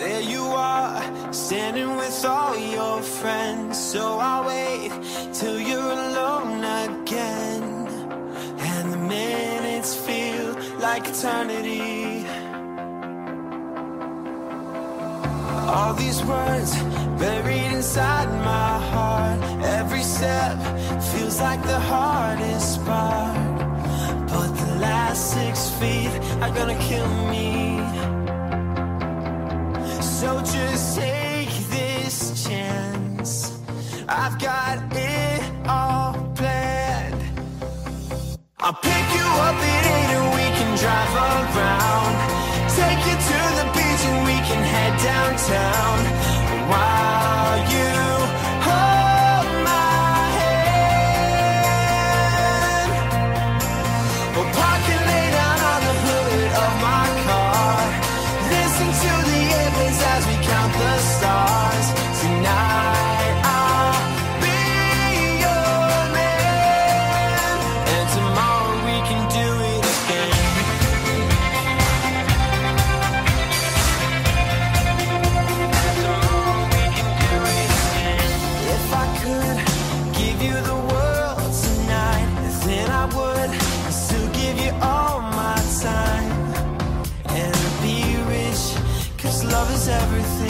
There you are, standing with all your friends. So I'll wait till you're alone again, and the minutes feel like eternity. All these words buried inside my heart. Every step feels like the hardest part, but the last 6 feet are gonna kill me. So just take this chance. I've got it all planned. I'll pick you up at 8 and we can drive around. Take you to the beach and we can head downtown, while you hold my hand. We'll park and lay down on the hood of my car. Listen to the airplanes as we count the stars. Tonight I'll be your man, and tomorrow we can do it again. If I could give you the world tonight, then I would still give you all my time and be rich, 'cause love is everything.